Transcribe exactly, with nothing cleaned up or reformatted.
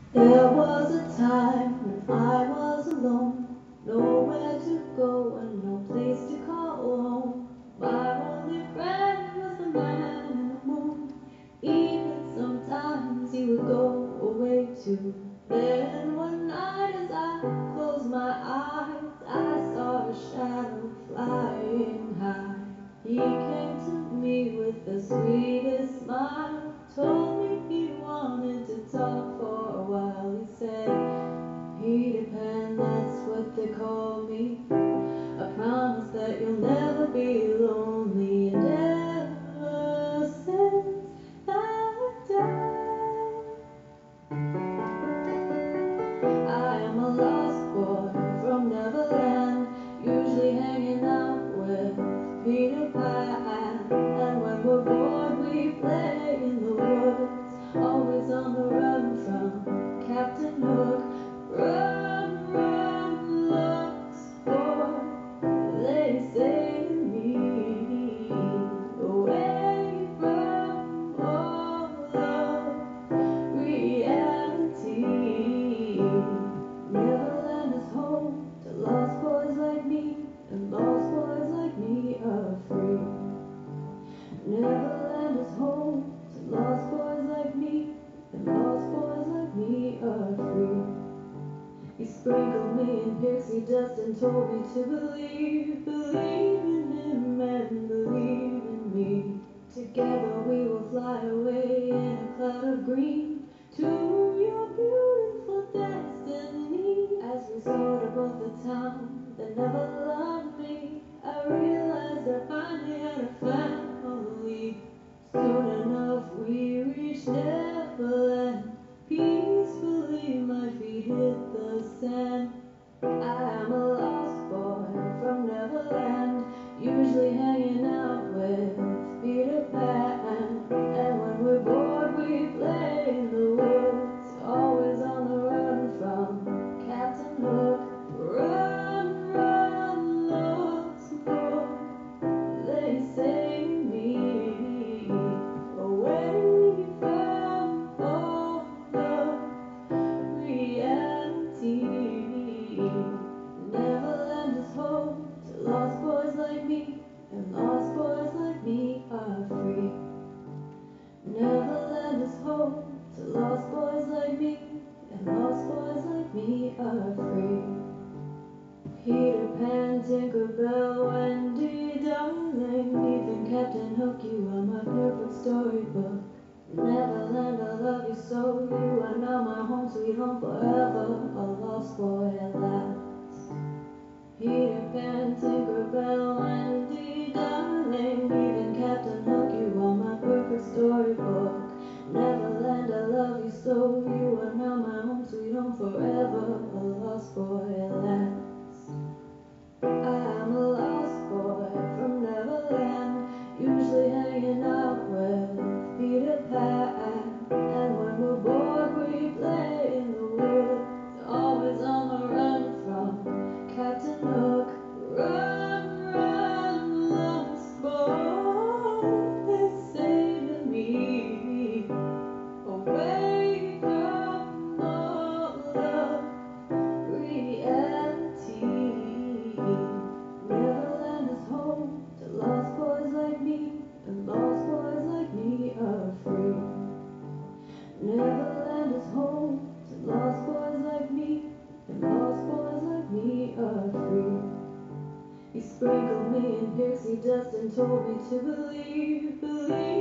There was a time when I was alone, nowhere to go and no place to call home. My only friend was the man in the moon. Even sometimes he would go away too. Then one night as I closed my eyes, I saw a shadow flying high. He came to me with the sweetest smile, told me he wanted to talk for a while. He said, Peter Pan, that's what they call me. I promise that you'll never be lonely. And ever since that day, I am a lost boy from Neverland, usually hanging out with Peter Pan. And when we're bored, we play in the woods, always on the run from Captain Hook. Run, run, lost boy, they say to me, away from all of reality. Neverland is home to lost boys like me, and lost boys like me are free. Neverland is home to lost boys like me, and lost boys like me are free. He sprinkled me in pixie dust and told me to believe, believe in him and believe in me. Together we will fly away in a cloud of green to your beautiful destiny. As we soared above the town that never loved me, I realized I finally had a family. Soon enough we reached Neverland. Peacefully my feet hit the sand. I am a lost boy from Neverland, usually hanging out with Peter Pan. And when we're bored, we play in the woods, always on the run from Captain Hook. Run, run, lost boy, they say to me, away from all of reality. Neverland is home to lost boys like me, and lost boys like me are free. Neverland is home to lost boys like me, and lost boys like me are free. Peter Pan, Tinker Bell, Wendy, darling, even Captain Hook, you are my perfect storybook. Neverland, I love you so, you are now my home, sweet home forever, a lost boy at last. Peter Pan, Tinker Bell, Wendy, darling, even Captain Hook, you are my perfect storybook. Neverland, I love you so, you are now my home, sweet home forever, a lost boy at last. I'm a lost boy from Neverland, usually hanging out with Peter Pan. And when we're bored, we play in the woods, always on the run from Captain Hook. Run, run, lost boy, they say to me, away from all of reality. Neverland is home to lost boys like me, and lost boys like me are free. Neverland is home to lost boys like me, and lost boys like me are free. He sprinkled me in pixie dust and told me to believe, believe